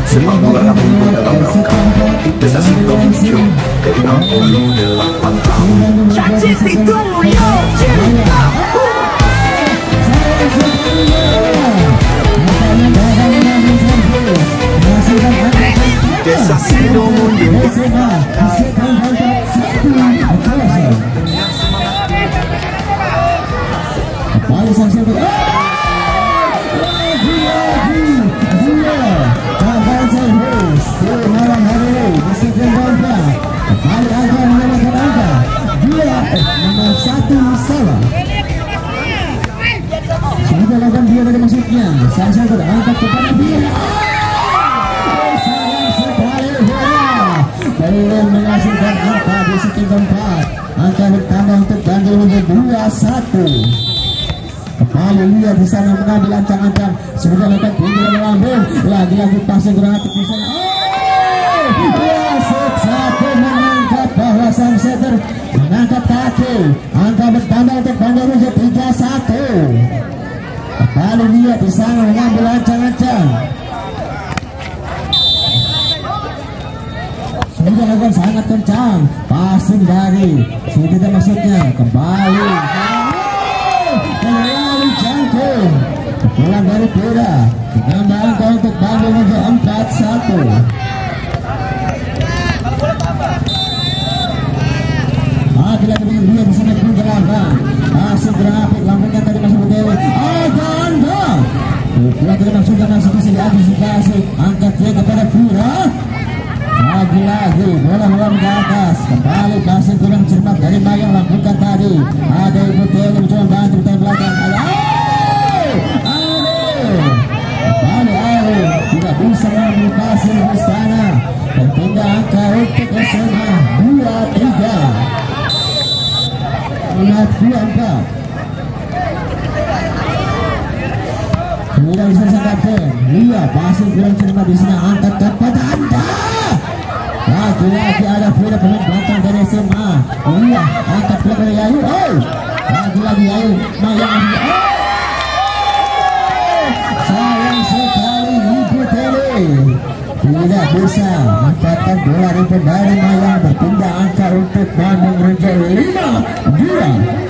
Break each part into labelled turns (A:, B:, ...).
A: Semua aku dalam rangka desa Sidomuncul ke 68 tahun.
B: Cantik itu yo cinta.
A: Desa Sidomuncul.
C: Sudah lakukan dia dari masuknya. Saya angkat kepada dia. Belum menghasilkan angka di sisi keempat. Angka bertambah untuk Bandung menjadi 2-1. Kembali lihat di sana mengambil ancang-ancang. Sudah lakukan tinggi melambung. Lagi-lagi pasang granat di sana. Wasit satu mengangkat bahwa sang setter mengangkat kaki. Angka bertambah untuk Bandung menjadi 3-1. Kembali lihat di sana mengambil ancang-ancang. Sudah lakukan sangat kencang, passing dari sudah masuknya kembali jangkung pukulan dari Pura menambah angka untuk Bandung menjadi 4-1. Lagi-lagi dengan dia di sana pun gelambang passing grafik lambungnya tadi masuk ke Dewi ganda pukulan tadi masuk bisa diantisipasi angkat dia kepada Pura. Lagi-lagi bola meluang ke atas kembali passing kurang cermat dari Mayang lakukan tadi ada Ibu Teli mencoba bantu di belakang kembali Aru tidak bisa mengambil passing di sana dan pindah angka untuk SMA 2-3 melihat 2-4 sudah bisa kapten lihat passing kurang cermat di sana angkat kepada Anda. Lagi-lagi ada Frida pemain belakang dari SMA. Iya, angkat bola dari Ayu. Lagi-lagi Ayu Mayang. Sayang sekali Ibu Teli tidak bisa mendapatkan bola dari Mayang. Berpindah angka untuk Bandung menjadi 5-2.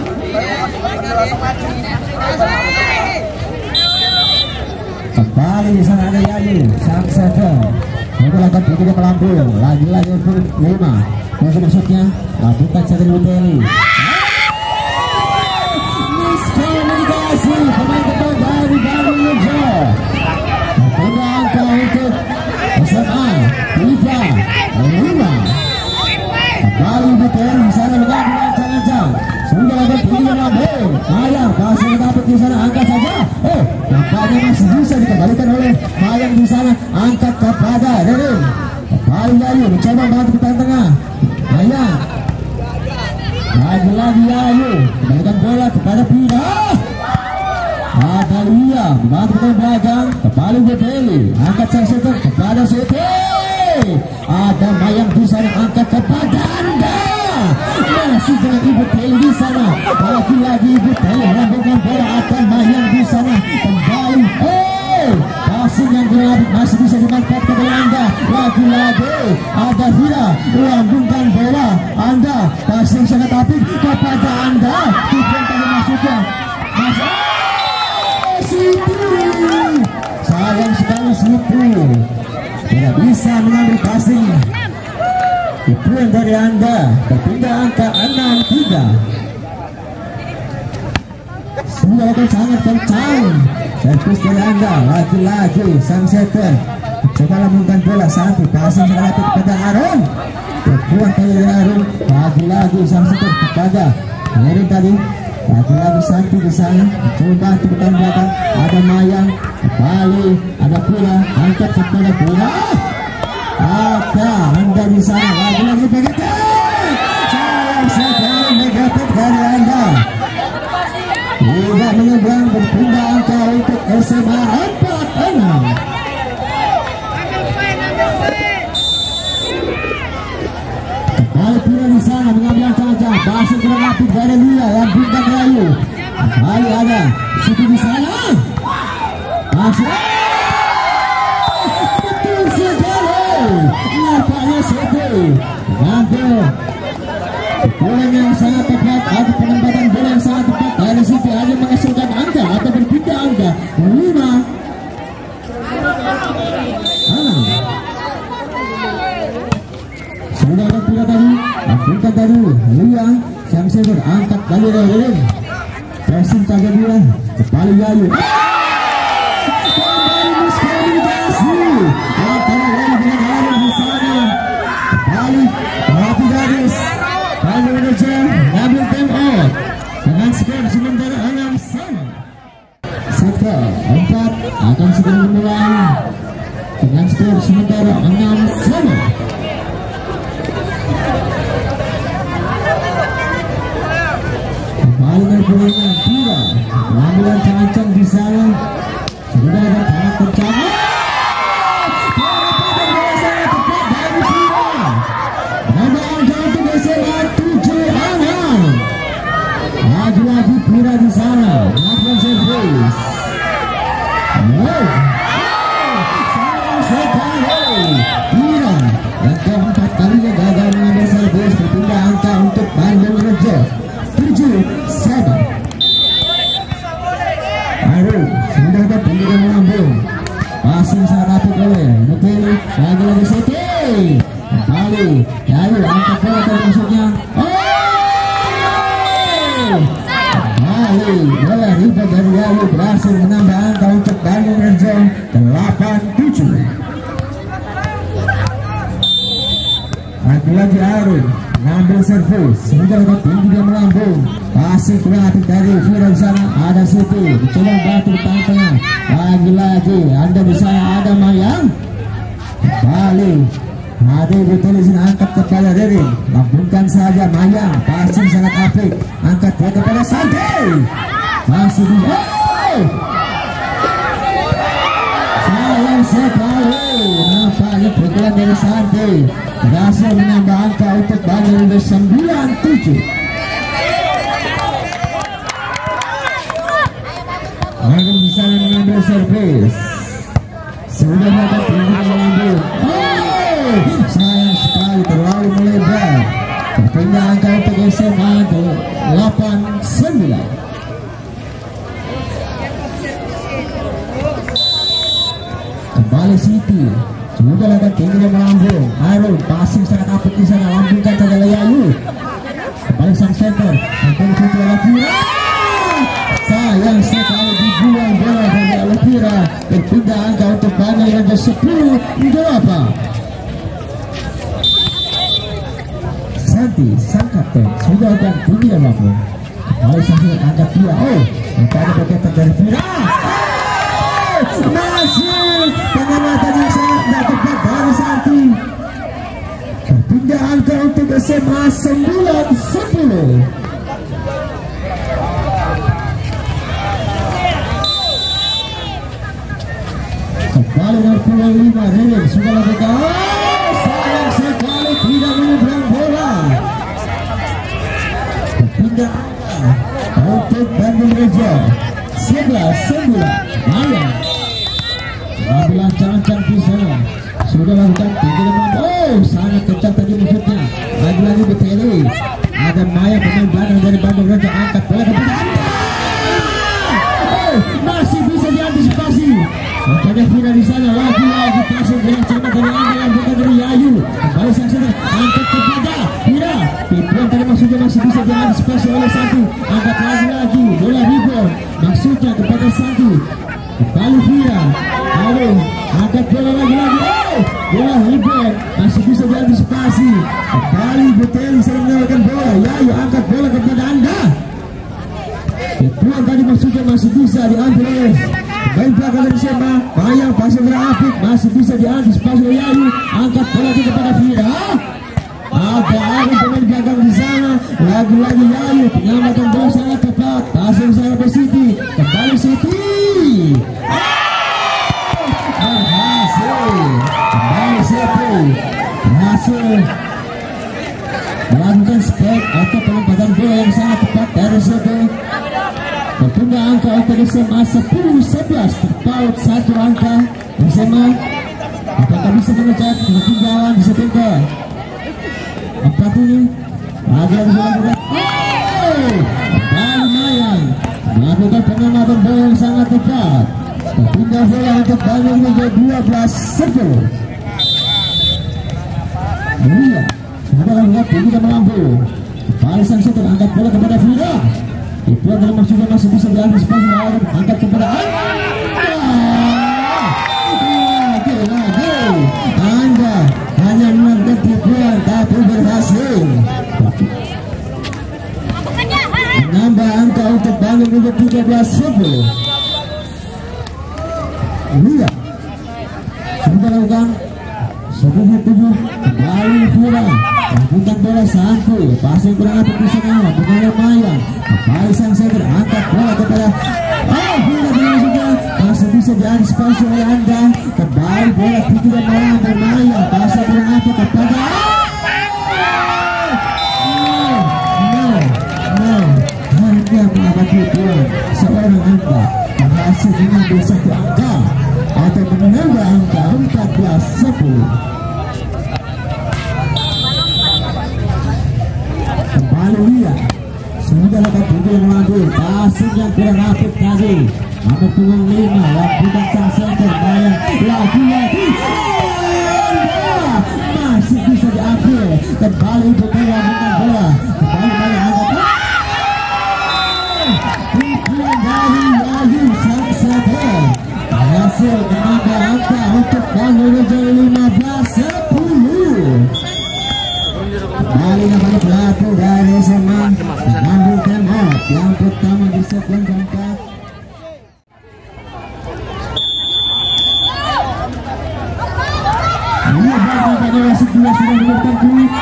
C: Kembali di sana ada Ayu sang setter. Melakukan tiga melambung lagi-lagi untuk 5 masuknya lakukan dari Uteli miskomunikasi pemain depan dari Bandung Mejo mencoba angka untuk SMA 3-5 kembali Uteli di sana mengambil ancang-ancang sudah lakukan tiga melambung Mayang masih mendapat di sana angkat saja nampaknya masih bisa dikembalikan oleh Mayang di sana angkat kepada Derin kembali Ayu mencoba bantu ke tengah Mayang lagi-lagi Ayu kembalikan bola kepada Pira ada Lia membantu ke belakang kembali Beteli angkat sang setter kepada Siti ada Mayang di sana angkat kepada Anda masih dengan Ibu Teli di sana lagi-lagi Ibu Teli melambungkan bola akan Mayang di sana kembali passing yang gelap masih bisa dimanfaatkan oleh Anda lagi-lagi ada Hira melambungkan bola Anda passing sangat apik kepada Anda tujuan tadi masuknya Siti sayang sekali Siti tidak bisa mengambil passing tujuan dari Anda berpindah angka 6-3 sudah akan sangat kencang servis dari Anda lagi-lagi sang setter coba lambungkan bola Santi passing sekali kepada Aron berbuat dari Aron lagi-lagi sang setter kepada Merin tadi lagi-lagi Santi di sana coba tekan belakang ada Mayang kembali ada Pura angkat kepada Pura ada Anda di sana lagi-lagi negatif sayang sekali negatif dari Anda tidak menyeberang berpindah angka untuk SMA 4-6 kembali Pura di sana mengambil ancang-ancang pasang kurang apik dari Lia lambungkan Rayu kembali ada Siti di sana masih betul mengambil bola yang sangat tepat atau penempatan bola yang sangat tepat dari Siti hanya menghasilkan angka atau berpindah angka 5-6. Sudah ada pula tadi, lakukan tadi Liang yang seber angkat tadi dari pressing tak kedua kembali Yayu. Kembali miskomunikasi antara Yayu dengan Arif di sana. Kembali pelatih Gadis Bali manajer ngambil time out dengan skor sementara 6-sama. Sektor 4 akan segera memulai dengan skor sementara 6-sama. Kembali berpulangnya Pira, pengambilan cancang di sana sudah ada sangat tercapai. Penempatan bola sangat tepat dari Pira. Ada angka untuk SMA 7-6. Lagi-lagi Pira di sana melakukan servis. Sayang sekali Pira yang keempat kalinya gagal mengambil servis, berpindah angka untuk Bandung Rejo 7-7. Aduh, sudah ada pendidikan melambung. Passing sangat apik oleh Mutili. Lagi-lagi Siti. Kembali Yayu angkat bola dari maksudnya. Kembali bola ribet dari Yayu berhasil menambah angka untuk Bandung Rejo 8-7. Lagi-lagi Arun ngambil servis, sudah ada tinggi dia melambung. Passing kreatif dari Fira di sana, ada Siti dicoba batu di tengah. Lagi-lagi Anda di sana ada Mayang. Kembali ada betul di sini angkat kepada Ririn, lambungkan saja Mayang. Passing sangat apik, angkat dia kepada Santi. Masih di sayang sekali nampaknya pukulan dari Santi berhasil menambah angka untuk Bandung 9-7. Bandung bisa mengambil servis, sudah dapat mengambil. Sayang sekali terlalu melebar, berpindah angka untuk SMA 8-9. Kembali Siti, sudah ada tinggi dan melambung. Arun passing sangat apik di sana, lambungkan saja Yayu. Kembali sang center, kembali Siti Alafira. Sayang sekali dibuang bola dari Alafira. Berpindah angka untuk Bandung Rejo 10-8. Santi sang kapten sudah ada tinggi dan melambung. Kembali sang center angkat dia. Mencari berkaitan dari Fira. Masih pengamatan yang sangat tidak tepat dari Santi. Berpindah angka untuk SMA 9-10. Kembali dari pulau 5 Ririn sudah lakukan. Sayang sekali tidak menyeberang bola. Berpindah angka untuk Bandung Rejo 11-9. Mayang pengambilan cancang di sana sudah lakukan tinggi dan sangat kencang tadi musuhnya. Lagi-lagi Beteli, ada Maya pemain Bandung dari Bandung Rejo angkat bola kepada Anda. Masih bisa diantisipasi. Makanya Fira di sana lagi-lagi pasang dengan cermat dari Anda yang bukan dari Yayu. Kembali sang center angkat kepada Fira. Tipuan tadi maksudnya masih bisa diantisipasi oleh Santi. Angkat lagi-lagi bola rebound maksudnya kepada Santi. Kembali Fira, angkat bola lagi-lagi. Bola rebound masih bisa diantisipasi. Kembali Beteli sering menawarkan bola. Yayu angkat bola kepada Anda. Tipuan tadi maksudnya masih bisa diambil oleh main belakang dari SMA. Mayang pasang berapik masih bisa diantisipasi oleh Yayu. Angkat bola kepada Fira. Ada Arif pemain belakang di sana. Lagi-lagi Yayu penyelamatan bola sangat tepat. Pasang sana ke Siti. Kembali Siti. Berhasil. Kembali Siti. Berhasil melakukan spek atau penempatan bola yang sangat tepat dari Siti. Berpindah angka untuk SMA 10-11, terpaut satu angka SMA. Apakah bisa mengejar ketinggalan di setingkat? ini. Agar dilakukan. Lumayan melakukan pengamatan bola yang sangat tepat. Pindah bola untuk Bandung menjadi 12-10. Mulia sudah lakukan tinggi dan mampu. Kembali sang setter angkat bola kepada Fira. Itu adalah maksudnya masih bisa diantisipasi melawan angkat kepada Anda hanya menangkap tipuan tapi berhasil menambah angka untuk Bandung menjadi 13-10. Lihat sudah lakukan 7 kembali Fira lakukan bola santai passing kurang apa di sana bukan lumayan kembali sang setter angkat bola kepada Fira juga masih bisa diantisipasi oleh Anda kembali bola tinggi dan malam bermain passing kurang apa kepada hanya mengamati bola seorang Anda berhasil mengambil satu angka atau menambah angka 14-10. Kembali lihat sudah lakukan tinggi yang mengambil passing yang kurang rapid tadi nomor punggung 5 lakukan sang center bayang lagi masih bisa diambil kembali untuk mengambilkan bola kembali bayang angkat tipuan dari Wahyu sang center berhasil menambah angka untuk Bandung menjadi 15-10. Kembali namanya pelaku dari SMA Bandung Kemot yang pertama di set yang keempat. Ini Bandung pada wasit 2 sudah memberikan kulit.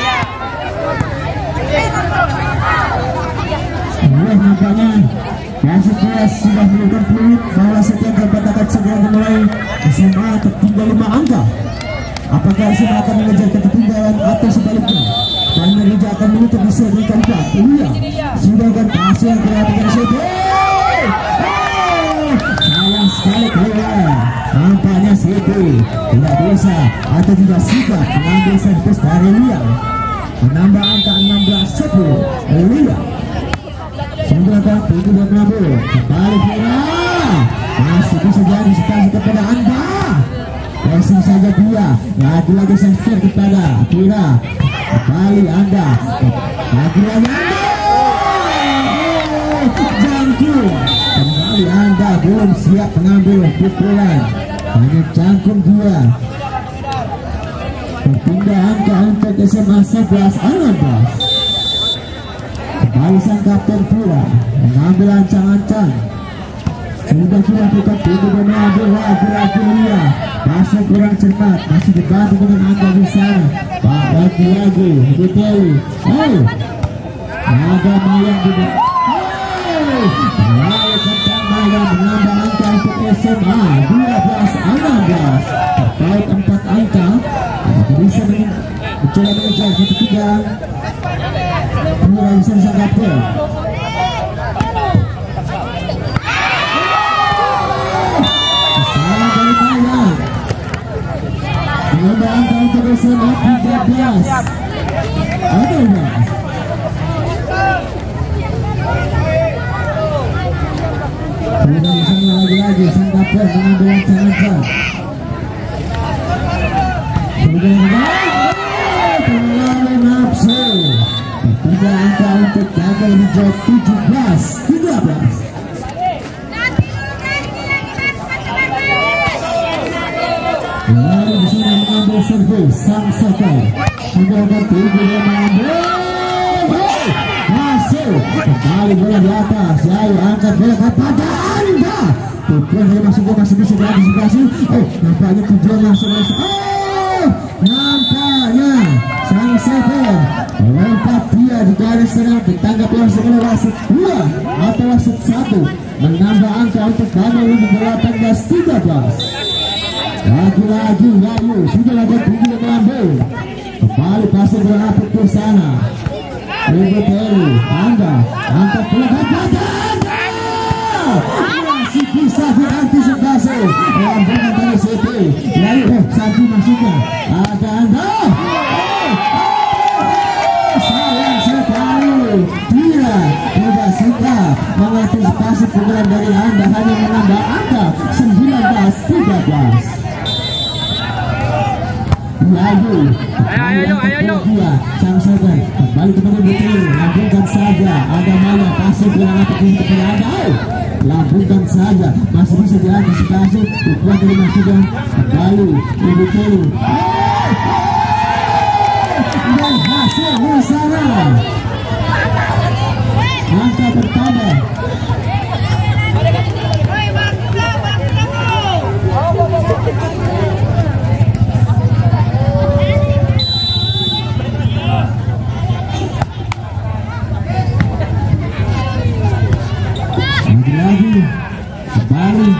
C: Ini nampaknya wasit 2 sudah memberikan kulit bahwa set yang keempat akan segera dimulai. SMA tertinggal 5 angka. Apakah SMA akan mengejar ketertinggalan atau sebaliknya? Karena Rija akan menutup di set yang keempat. Iya, sudah kan pasir yang kreatif dari set. Sayang sekali keluar. Nampaknya Siti tidak bisa atau tidak suka mengambil servis dari Lia. Menambah angka 16-10. Lia sudah kan tinggi dan menambah. Kembali Fira masih bisa diantisipasi kepada Anda. Passing saja dia lagi-lagi servis kepada Fira. Kembali Anda lagi-lagi jangkung kembali Anda belum siap mengambil pukulan hanya jangkung dia berpindah angka untuk SMA 11-16. Kembali sang kapten Fira mengambil ancang-ancang sudah dilakukan tinggi dan mengambil lagi-lagi dia masih kurang cermat masih dibantu dengan Anda di sana Pak lagi-lagi Buteli ada Mayang juga lalu kencang Mayang menambah angka untuk SMA 12-16 terpaut 4 angka bisa mencoba mengejar ketinggalan Fira bisa disangkapkan kesalahan dari Mayang menambah angka untuk SMA 13-16. Sudah di sana lagi-lagi sang kapten mengambil ancang-ancang. Sudah terlalu nafsu. Berpindah angka untuk gagal hijau 17-13. Lalu di sana mengambil servis sang setter. Sudah bertinggi dia mengambil. Masuk kembali bola di atas. Lalu angkat bola kepada Anda. Tujuan dia masih bisa diantisipasi. Nampaknya tujuan langsung. Nampaknya sang setter melompat dia di garis serang ditangkap langsung oleh wasit 2 atau wasit 1 menambah angka untuk Bandung menjadi 18-13. Lagi-lagi Wahyu sudah lakukan tinggi dan melambung. Kembali pasir bola ke sana. Ibu Teri, Anda angkat bola kepada masih bisa diantisipasi lambungan dari Siti. Lalu satu masuknya ada Anda mereka mengantisipasi pukulan dari Anda hanya menambah angka 19-13. Lalu ayo sang Sogan kembali kepada Butir, lambungkan saja ada mana pasif yang ataupun kepada Anda, lambungkan saja masih bisa diantisipasi pukulan dari Mas Sogan kembali Butir dan hasil bersama angka bertambah. Lagi kembali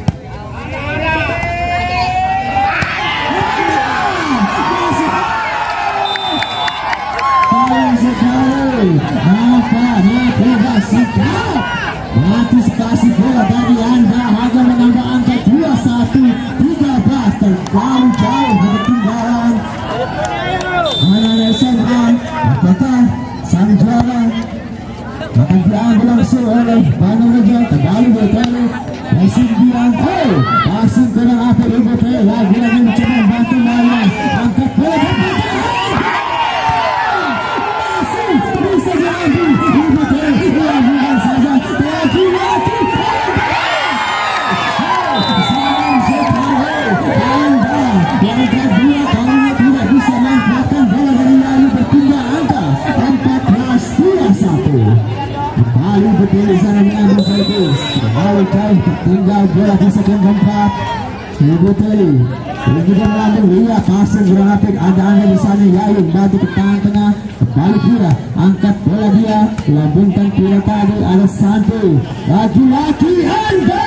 C: antisipasi bola dari Anda hanya menambah angka 21-13, terlalu jauh ketinggalan anak SMA. Apakah sang juara akan diambil langsung oleh Bandung Reja? Kembali Botele masih bilang masih kurang apa di Botele, lagi-lagi mencoba membantu Maya angkat bola masih bisa diambil di Botele, diambilkan saja lagi-lagi sekarang sekali Anda yang kedua kalinya tidak bisa manfaatkan bola dari lalu berpindah angka 14-21. Kembali Botele sana mengambil satu, terlalu jauh tertinggal bola di sekian keempat. Botele ini juga mengambil lihat pasang grafik ada di sana, Yayu bantu ke tangan tengah, kembali Pira angkat bola dia, lambungkan Pira tadi ada Santo, lagi-lagi Anda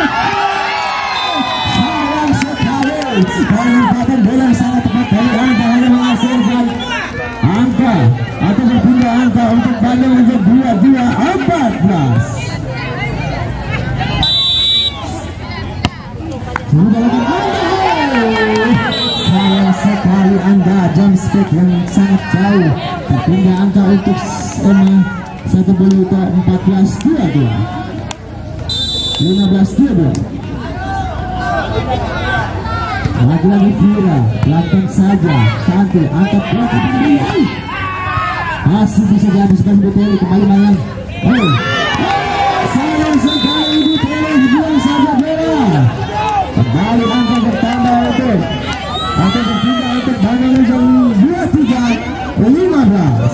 C: sayang sekali penempatan bola yang sangat tepat dari Anda hanya menghasilkan angka atau berpindah angka untuk Bandung menjadi 22-14. Sudah lagi sayang sekali Anda jam speed yang sangat jauh, berpindah angka untuk SMA 1 bulu ke 14-22 15-22. Lagi-lagi Vira pelan saja Santi angkat bola masih bisa dihabiskan Botele, kembali Mayang. Sayang sekali Botele dibuang saja bola, kembali angka bertambah untuk angka berpindah untuk Bandung menjadi 23-15.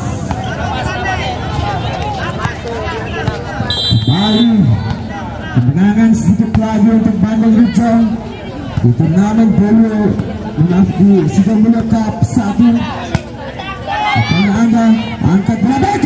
C: Kembali kemenangan sedikit lagi untuk Bandung Rijong di turnamen dulu di Sidang Mulia Cup 1. Karena Anda angkat bola baik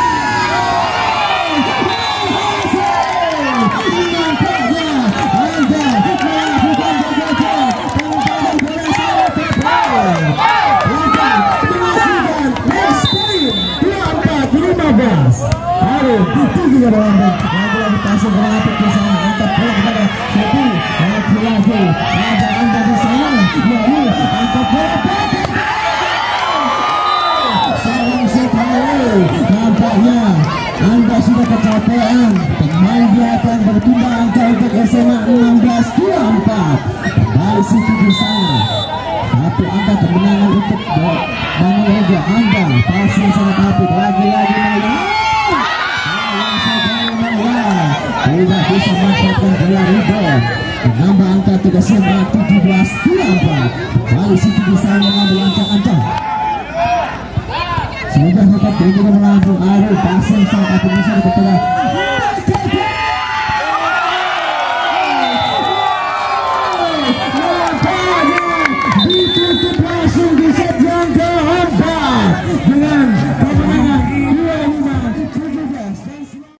C: lagi pasang berapa ke sana, angkat bola kepada satu lagi ada Anda di sana, lalu angkat bola sayang sekali nampaknya Anda sudah kecapean. Pemain dia akan berpindah angka untuk SMA 16-24, kembali Siti di sana satu angka kemenangan untuk Bandung Reja. Anda pasang sangat apik lagi-lagi tidak bisa manfaatkan bola rebound, menambah angka 17-24. Kembali Siti bisa mengambil ancang-ancang. Sudah dapat juga melambung Arul pasang sangat bisa kepada